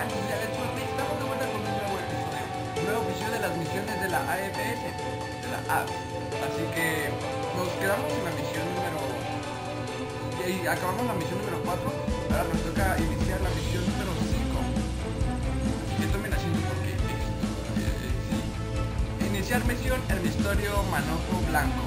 entonces ya después estamos de vuelta con un nuevo episodio. Un nuevo episodio de las misiones de la AFS, de la AP. Así que nos quedamos en la misión número... Y acabamos la misión número 4. Ahora nos toca iniciar la misión número 5. Así que tomen asiento porque sí. Iniciar misión, el misterio manojo blanco.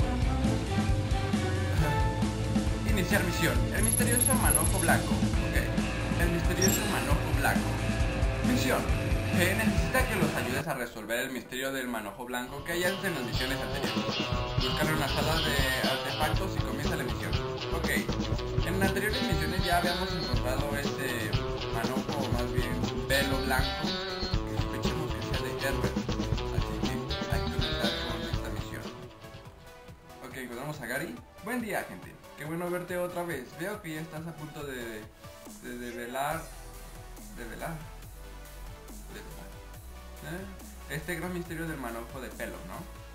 Iniciar misión, el misterioso manojo blanco. El misterioso manojo blanco. Misión. Necesita que los ayudes a resolver el misterio del manojo blanco que hallaste en las misiones anteriores. Buscar una sala de artefactos y comienza la misión. Ok. En las anteriores misiones ya habíamos encontrado este manojo, o más bien velo blanco, que sospechamos que sea de Herbert. Así que hay que comenzar con esta misión. Ok, encontramos a Gary. Buen día, gente. Qué bueno verte otra vez. Veo que ya estás a punto de develar este gran misterio del manojo de pelo, ¿no?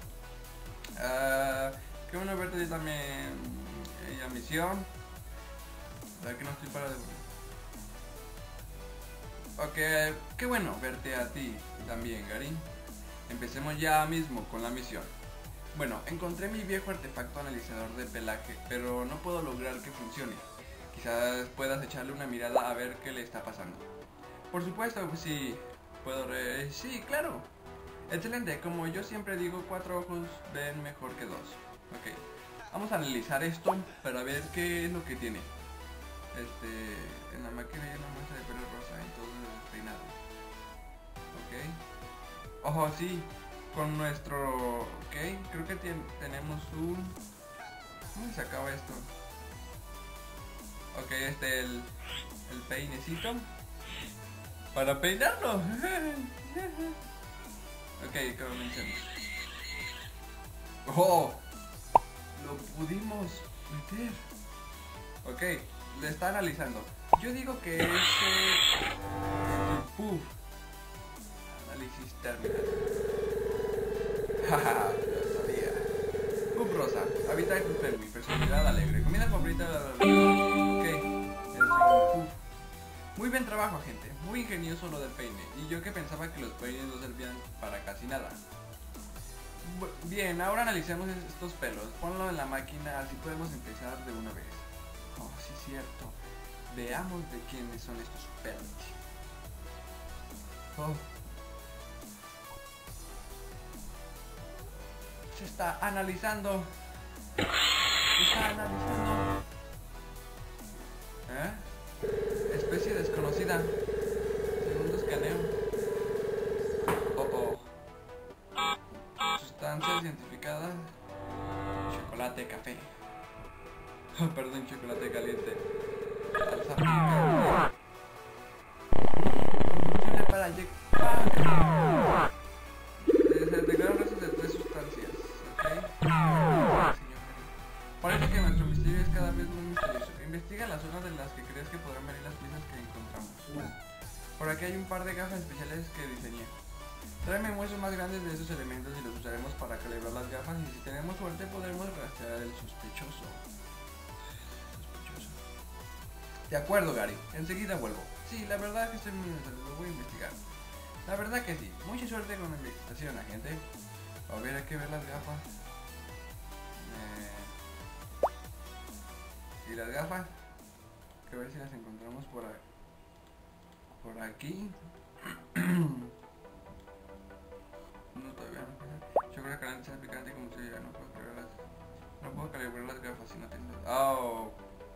Qué bueno verte yo también. La misión. ¿Verdad que no estoy para de... Ok, qué bueno verte a ti también, Gary. Empecemos ya mismo con la misión. Bueno, encontré mi viejo artefacto analizador de pelaje, pero no puedo lograr que funcione. Quizás puedas echarle una mirada a ver qué le está pasando. Por supuesto, pues sí. Puedo sí, claro. Excelente, como yo siempre digo, 4 ojos ven mejor que 2. Ok. Vamos a analizar esto para ver qué es lo que tiene. En la máquina hay una muestra de pelo rosa en todo el peinado. Ok. Ojo, sí. Con nuestro... Ok, creo que tenemos un... ¿Cómo se acaba esto? Ok, el peinecito para peinarlo. Ok, comencemos. ¡Oh! Lo pudimos meter. Ok, le está analizando. Yo digo que Puff. Análisis terminado. Jaja, lo sabía. Puff rosa. Habita en Perwi. Personalidad alegre. Comida favorita. Ok. Puff. Muy buen trabajo, gente. Muy ingenioso lo del peine. Y yo que pensaba que los peines no servían para casi nada. Bien, ahora analicemos estos pelos. Ponlo en la máquina, así podemos empezar de una vez. Oh, sí, cierto. Veamos de quiénes son estos pelos. Oh. Se está analizando. Está analizando. Especie desconocida. Segundo escaneo. Sustancias identificadas. Chocolate, café. Perdón, chocolate caliente. Alzapín. Funciona para Jack. Se detectaron restos de 3 sustancias. Ok. Parece que nuestro misterio es cada vez más misterioso. Investiga las zonas de las que crees que podrán venir las piezas que encontramos. Por aquí hay un par de gafas especiales que diseñé. Tráeme muestras más grandes de esos elementos y los usaremos para calibrar las gafas, y si tenemos suerte podremos rastrear el sospechoso. De acuerdo, Gary. Enseguida vuelvo. Sí, la verdad es que estoy muy interesado. Lo voy a investigar. La verdad que sí. Mucha suerte con la investigación, agente. A ver, hay que ver las gafas. Y las gafas, que a ver si las encontramos por aquí. No, todavía no. Chocolate caliente, sea picante como se diga. No puedo calibrar las gafas si no tengo... Oh.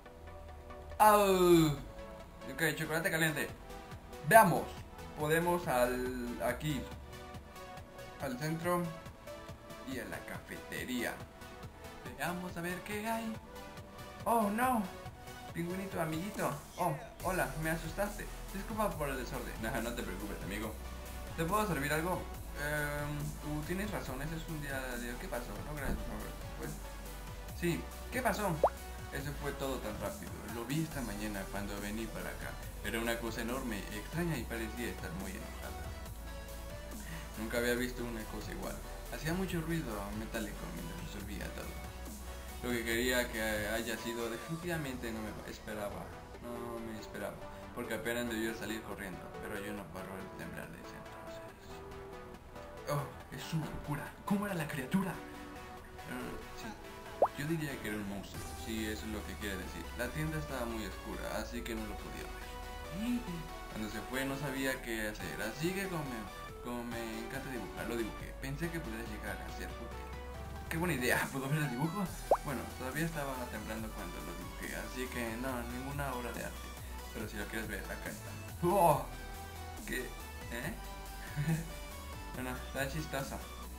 Oh. Ok, chocolate caliente. Veamos. Podemos aquí al centro y a la cafetería. Veamos a ver qué hay. Oh, no. Pingüinito, amiguito. Oh, hola, me asustaste. Disculpa por el desorden. No te preocupes, amigo. ¿Te puedo servir algo? Tú tienes razón, ese es un día de... ¿Qué pasó? No, gracias, Robert. Pues... Sí, ¿qué pasó? Eso fue todo tan rápido. Lo vi esta mañana cuando vení para acá. Era una cosa enorme, extraña y parecía estar muy enojada. Nunca había visto una cosa igual. Hacía mucho ruido metálico mientras resolvía todo. Lo que quería que haya sido definitivamente no me esperaba. porque apenas me vio salir corriendo, pero yo no paro de temblar desde entonces. Oh, es una locura. ¿Cómo era la criatura? Sí, yo diría que era un monstruo, si eso es lo que quiere decir. La tienda estaba muy oscura, así que no lo podía ver. Cuando se fue no sabía qué hacer, así que como me encanta dibujar, lo dibujé. Pensé que podría llegar a ser útil. Qué buena idea, ¿puedo ver el dibujo? Bueno, todavía estaba temblando cuando lo dibujé, así que no, ninguna obra de arte. Pero si lo quieres ver, acá está. ¡Oh! ¿Qué? ¿Eh? Bueno, está chistoso.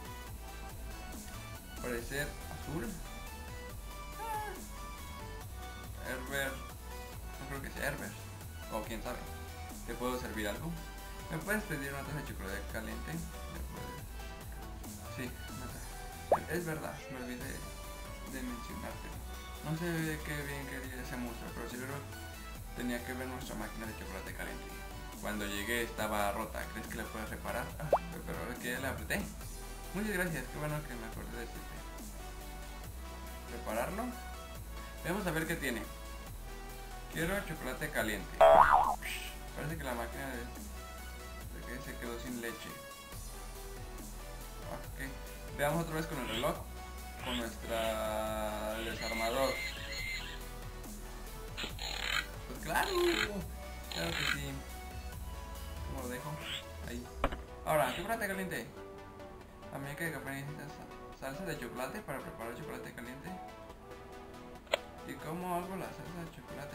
Parecer azul. Herbert. No creo que sea Herbert. O quién sabe. ¿Te puedo servir algo? ¿Me puedes pedir una taza de chocolate caliente? ¿Me puedes? Sí, una taza. Es verdad, me olvidé de mencionarte. No sé qué bien quería ese monstruo, pero seguro tenía que ver nuestra máquina de chocolate caliente. Cuando llegué estaba rota. ¿Crees que la puedes reparar? Pero es que la apreté. Muchas gracias, qué bueno que me acordé de decirte. ¿Repararlo? Vamos a ver qué tiene. Quiero chocolate caliente. Parece que la máquina de que se quedó sin leche. Ok. Veamos otra vez con el reloj. Con nuestra desarmador. Pues claro. Claro que sí. ¿Cómo lo dejo? Ahí. Ahora, chocolate caliente. A mí hay que necesitas salsa de chocolate para preparar chocolate caliente. ¿Y cómo hago la salsa de chocolate?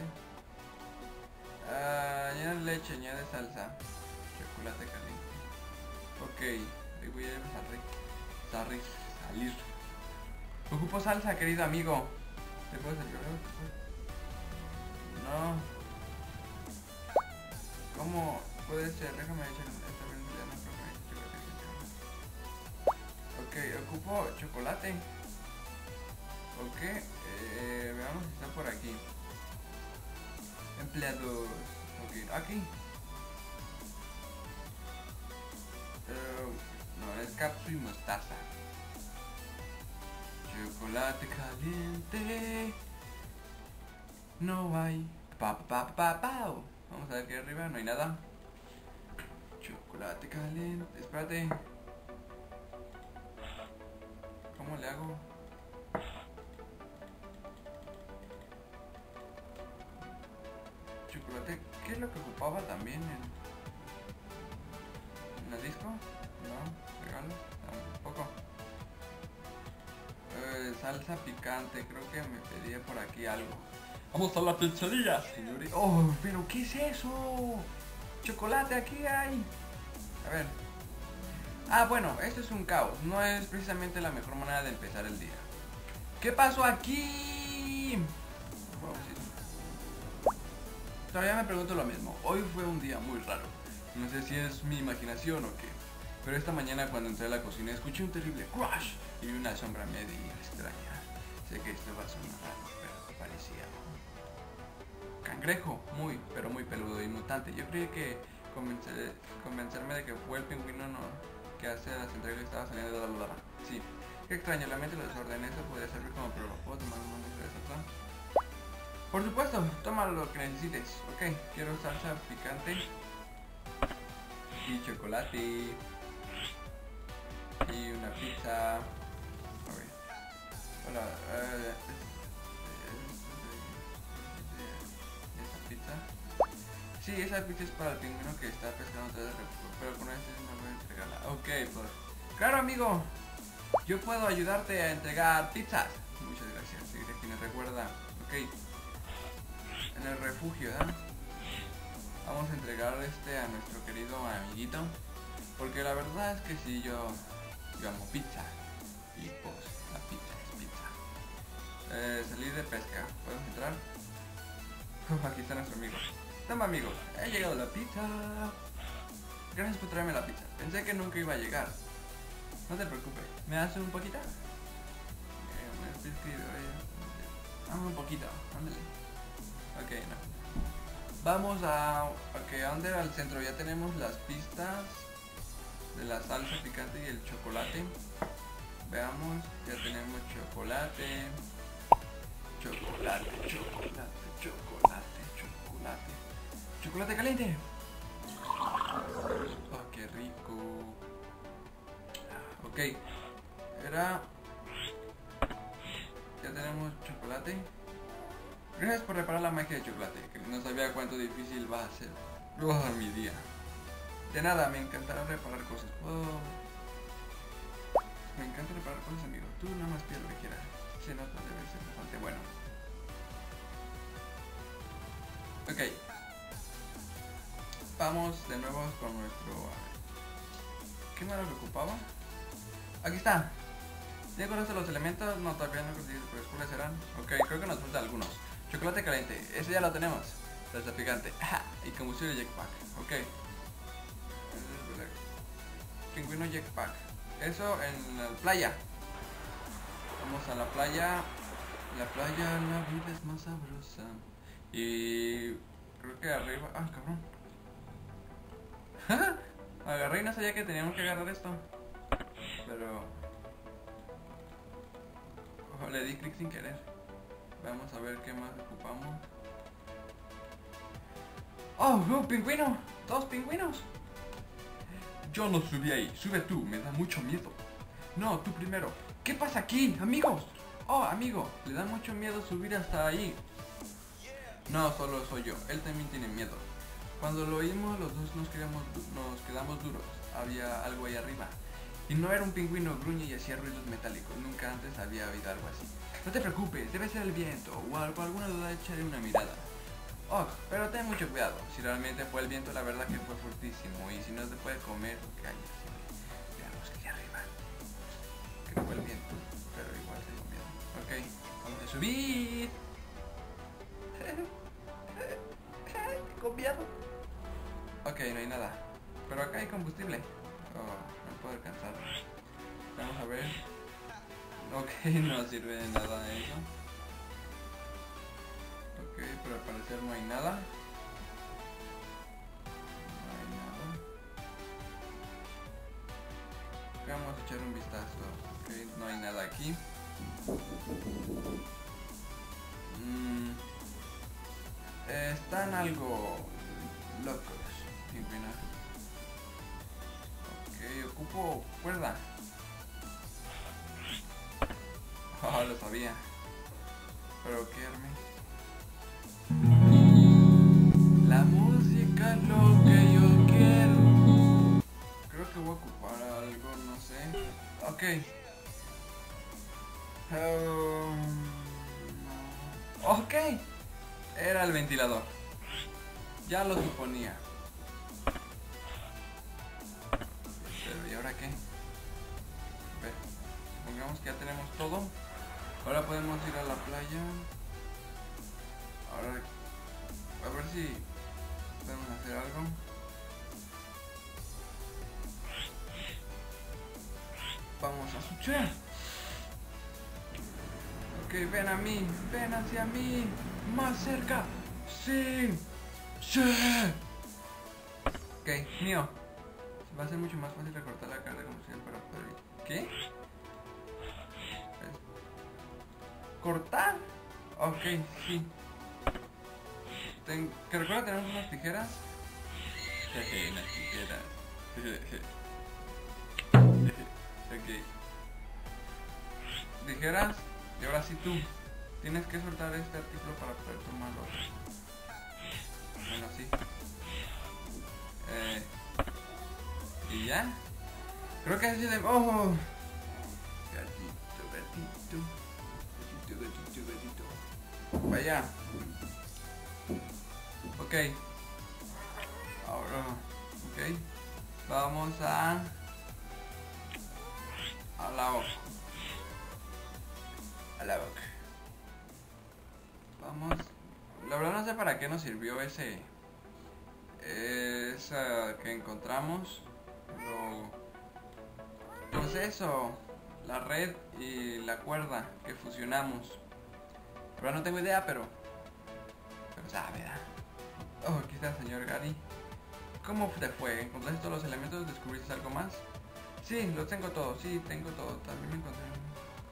Añade leche, añade salsa. Chocolate caliente. Ok, ahí voy a salir. Ocupo salsa, querido amigo. ¿Te puedes ayudar? No. ¿Cómo puede ser? Déjame echar esta vez ya no chocolate. Ok, ocupo chocolate. Ok, veamos si está por aquí. Empleados. Ok, aquí. No, es capsu y mostaza. Chocolate caliente. No hay. Vamos a ver que arriba no hay nada. Chocolate caliente. Espérate. ¿Cómo le hago? Chocolate. ¿Qué es lo que ocupaba también en el disco? No, regalo. Tampoco. Salsa picante. Creo que me pedía por aquí algo. Vamos a la pizzería, señorita. Oh, pero ¿qué es eso? Chocolate aquí hay. A ver. Ah, bueno, esto es un caos. No es precisamente la mejor manera de empezar el día. ¿Qué pasó aquí? Todavía me pregunto lo mismo. Hoy fue un día muy raro. No sé si es mi imaginación o qué. Pero esta mañana cuando entré a la cocina escuché un terrible crash y vi una sombra media extraña. Sé que esto va a sonar raro, pero parecía cangrejo, pero muy peludo y mutante. Yo creí que convencerme de que fue el pingüino que hace las entregas que estaba saliendo de la. Sí, qué extraño, la mente lo desordené. Esto podría servir como prueba. ¿Puedo tomar una muestra de salsa? Por supuesto, toma lo que necesites. Ok, quiero salsa picante y chocolate y una pizza. Okay. Hola, ¿esa pizza? Sí, esa pizza es para el pingüino que está pescando todo el refugio, pero con este no voy a entregarla. Ok, pues. Claro, amigo. Yo puedo ayudarte a entregar pizzas. Muchas gracias. Seguiré aquí me recuerda. Ok. En el refugio, ¿verdad? Vamos a entregar a nuestro querido amiguito. Porque la verdad es que si yo amo pizza. Y pues la pizza es pizza. Salir de pesca. ¿Podemos entrar? Aquí está nuestro amigo. Toma, amigo, ha llegado la pizza. Gracias por traerme la pizza. Pensé que nunca iba a llegar. No te preocupes. ¿Me das un poquito? Un poquito, ándale. Ok, no. Vamos a... Ok, ¿dónde era el centro? Ya tenemos las pistas de la salsa picante y el chocolate. Veamos, ya tenemos chocolate. Chocolate, chocolate, chocolate, chocolate. chocolate caliente. Oh, qué rico. Ok, era... Ya tenemos chocolate. Gracias por reparar la magia de chocolate, que no sabía cuánto difícil va a ser mi día. De nada, me encantará reparar cosas. Oh. Me encanta reparar cosas, amigo. Tú nada más pides lo que quieras. Se nota, debe ser bastante bueno. Ok. Vamos de nuevo con nuestro... ¿Qué más nos ocupaba? Aquí está. ¿Ya conoces los elementos? No, todavía no conseguí, pero ¿cuáles serán? Ok, creo que nos faltan algunos. Chocolate caliente, ese ya lo tenemos. Salsa picante. Y combustible jetpack. Ok. Pingüino jetpack. Eso en la playa. Vamos a la playa. La playa, la vida es más sabrosa. Y creo que arriba... Ah, cabrón. Agarré y no sabía que teníamos que agarrar esto. Pero... Ojo, le di clic sin querer. Vamos a ver qué más ocupamos. ¡Oh, pingüino! ¡Dos pingüinos! Yo no subí ahí, sube tú, me da mucho miedo. No, tú primero. ¿Qué pasa aquí, amigos? Oh, amigo, le da mucho miedo subir hasta ahí. No, solo soy yo, él también tiene miedo. Cuando lo oímos, los dos nos quedamos duros. Había algo ahí arriba. Y no era un pingüino, gruñe y hacía ruidos metálicos. Nunca antes había oído algo así. No te preocupes, debe ser el viento, o alguna duda echaré una mirada. Oh, pero ten mucho cuidado. Si realmente fue el viento, la verdad que fue fortísimo. Y si no te puede comer, calla. Veamos que allá arriba. Que fue el viento, pero igual tengo miedo. Ok, vamos a subir. Con miedo. Ok, no hay nada. Pero acá hay combustible. Oh, no puedo alcanzar. Vamos a ver. Ok, no sirve de nada eso. Ok, pero al parecer no hay nada. No hay nada. Ok, vamos a echar un vistazo. Ok, no hay nada aquí. Están algo locos. Ok, ocupo cuerda. Oh, lo sabía. Pero qué arme. La música es lo que yo quiero. Creo que voy a ocupar algo, no sé. Ok. Ok. Era el ventilador. Ya lo suponía. Pero ¿y ahora qué? A ver, supongamos que ya tenemos todo. Ahora podemos ir a la playa. Ahora, a ver si podemos hacer algo. Vamos a escuchar. Ok, ven a mí, ven hacia mí. Más cerca. Sí. Sí. Ok, mío. Va a ser mucho más fácil recortar la carga comercial para poder... ¿Qué? ¿Cortar? Ok, sí. ¿Que recuerda tener unas tijeras? Unas tijeras. Ok. Tijeras. Y ahora sí tú. Tienes que soltar este artículo para poder tomarlo. Bueno, sí. ¿Y ya? Creo que así de... ¡Oh! Gatito. Vaya. Ok. Ahora... Ok. Vamos a la boca. A la boca. Vamos. La verdad no sé para qué nos sirvió esa que encontramos. Pues eso, la red y la cuerda que fusionamos. Pero no tengo idea, pero sabe, ¿verdad? Oh, aquí está el señor Gary. ¿Cómo te fue? ¿Encontraste todos los elementos? ¿Descubriste algo más? Sí, los tengo todos, sí, tengo todo. También me encontré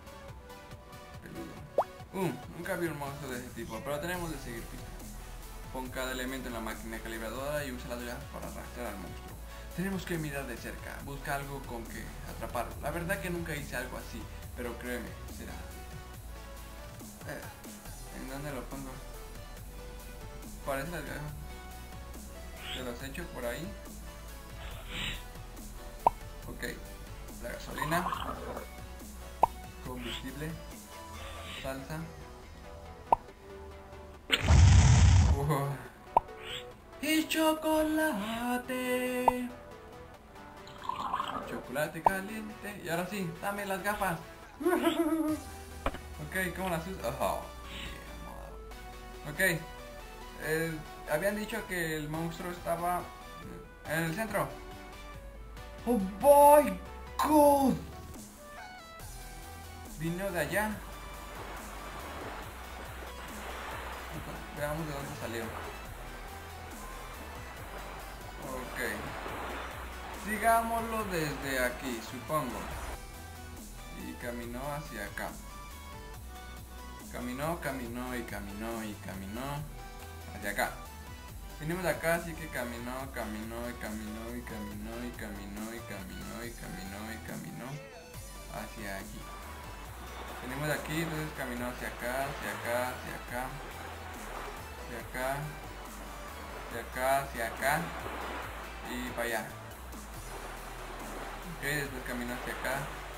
un peludo. Nunca vi un monstruo de ese tipo, pero tenemos de seguir pistas. Pon cada elemento en la máquina calibradora y usa las gafas para arrastrar al monstruo. Tenemos que mirar de cerca, busca algo con que atraparlo. La verdad que nunca hice algo así, pero créeme, será. ¿En dónde lo pongo? Parece las gafas. ¿Se los echo por ahí? Ok. La gasolina. Combustible. Salsa. Y chocolate. Chocolate caliente. Y ahora sí, dame las gafas. Ok, ¿cómo las uso? Ok. Habían dicho que el monstruo estaba en el centro. ¡Oh my god! Vino de allá. Veamos de dónde salió. Ok. Sigámoslo desde aquí, supongo. Y caminó hacia acá. Caminó hacia acá. Vinimos de acá, así que caminó hacia aquí. Venimos de aquí, entonces caminó hacia acá, hacia acá y para allá. Ok, después caminó hacia acá.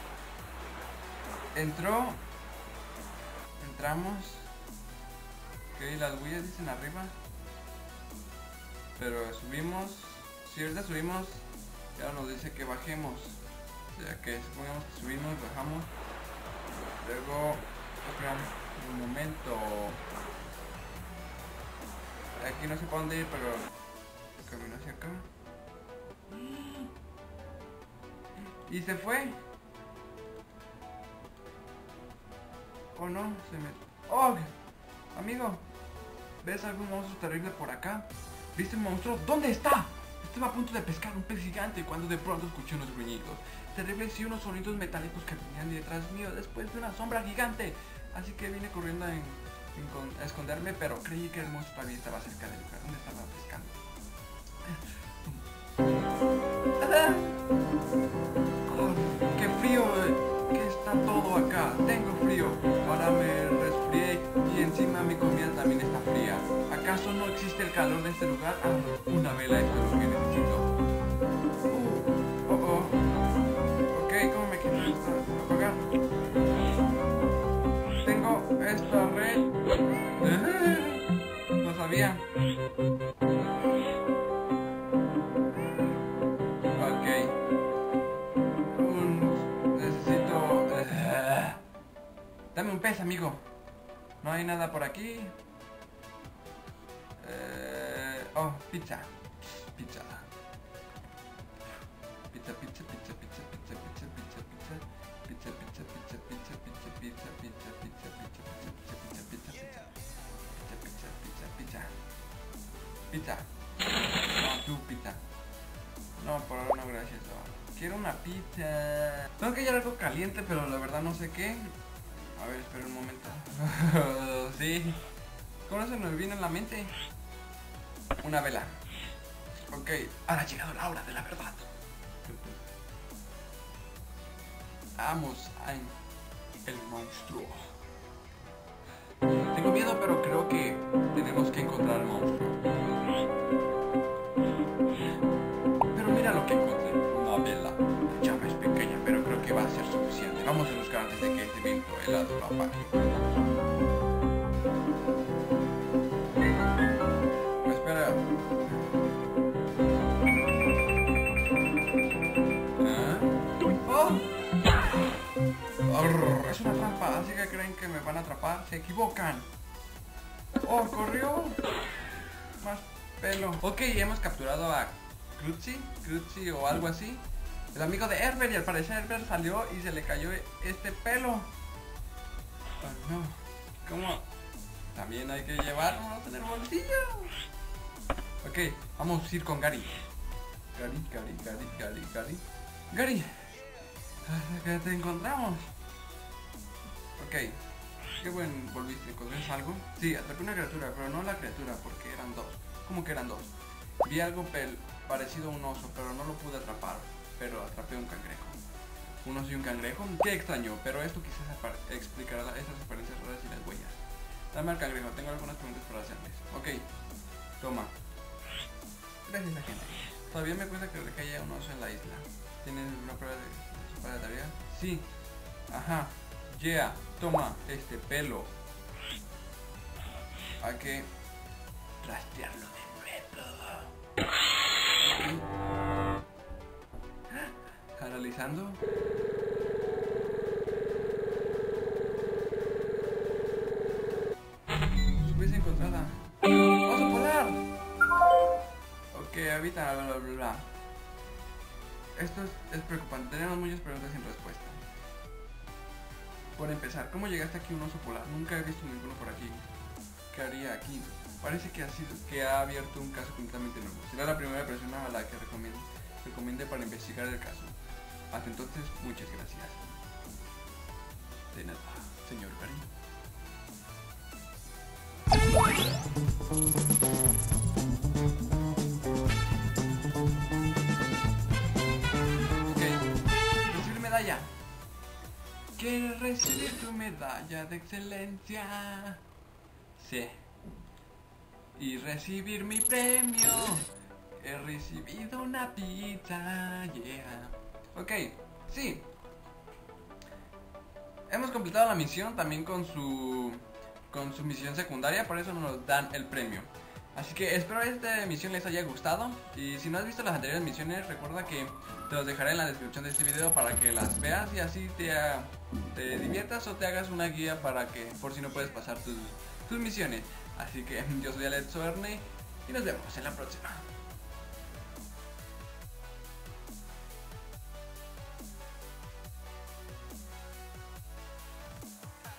Entramos. Ok, las huellas dicen arriba. Pero subimos. Si ahorita subimos, ya nos dice que bajemos. O sea que supongamos que subimos, bajamos. Luego, espera un momento. Aquí no sé para dónde ir, pero camino hacia acá. Y se fue. Oh no, se me... ¡Oh! Amigo, ¿ves algún monstruo terrible por acá? ¿Viste un monstruo? ¿Dónde está? Estaba a punto de pescar un pez gigante cuando de pronto escuché unos gruñidos terribles y unos sonidos metálicos que venían detrás mío después de una sombra gigante. Así que vine corriendo a esconderme, pero creí que el monstruo todavía estaba cerca del lugar donde estaba pescando. Oh, ¡qué frío! Que está todo acá. Tengo frío. Ahora me resfrié y encima mi comida también está fría. ¿Acaso no existe el calor de este lugar? Ah, una vela, esto es lo que necesito. Ok, ¿cómo me quito esto? Apagar. Tengo esta red. No sabía. Ok. Necesito... Dame un pez, amigo. No hay nada por aquí. Oh, pizza. Pizza. Pizza. No, tú pizza. No, por ahora no, gracias. No. Quiero una pizza. Tengo que hallar algo caliente, pero la verdad no sé qué. A ver, espera un momento. Sí. ¿Cómo se nos vino en la mente? Una vela. Ok, ahora ha llegado la hora de la verdad. Vamos a el monstruo. Tengo miedo, pero creo que tenemos que encontrar al monstruo. Pero mira lo que encontré. Una vela. La llama es pequeña, pero creo que va a ser suficiente. Vamos a buscar antes de que este viento helado lo apague. Espera. Es una trampa, así que creen que me van a atrapar. Se equivocan. Oh, corrió. Más pelo. Ok, hemos capturado a Krusty o algo así. El amigo de Herbert, y al parecer Herbert salió y se le cayó este pelo. Oh no. ¿Cómo? También hay que llevarnos en el bolsillo. Ok, vamos a ir con Gary. Gary. ¿Qué te encontramos? Ok. qué bueno volviste, ¿encontraste algo? Sí, atrapé una criatura, pero no la criatura, porque eran dos. ¿Cómo que eran dos? Vi algo parecido a un oso, pero no lo pude atrapar. Pero atrapé un cangrejo. Un oso y un cangrejo, qué extraño, pero esto quizás explicará esas apariencias raras y las huellas. Dame al cangrejo, tengo algunas preguntas para hacerles. Ok, toma. Gracias, agente. Todavía me cuesta creer que haya un oso en la isla. ¿Tienes una prueba de tarea? Sí. Ajá. Yeah. Toma este pelo. Hay que rastrearlo de nuevo. Analizando. Subiste encontrada. ¡Oso polar! Ok, habita bla bla bla. Esto es preocupante. Tenemos muchas preguntas sin respuesta. Por empezar, ¿cómo llegaste aquí un oso polar? Nunca he visto ninguno por aquí. ¿Qué haría aquí? Parece que ha abierto un caso completamente nuevo. Será la primera persona a la que recomiende para investigar el caso. Hasta entonces, muchas gracias. De nada, señor Karim. Ok, recibir medalla. ¿Quieres recibir tu medalla de excelencia? Sí. Y recibir mi premio. He recibido una pizza, yeah. Ok, sí. Hemos completado la misión también con su misión secundaria, por eso nos dan el premio. Así que espero esta misión les haya gustado. Y si no has visto las anteriores misiones, recuerda que te los dejaré en la descripción de este video para que las veas y así te diviertas o te hagas una guía para que, por si no puedes pasar tus misiones. Así que yo soy Alex Soerne y nos vemos en la próxima.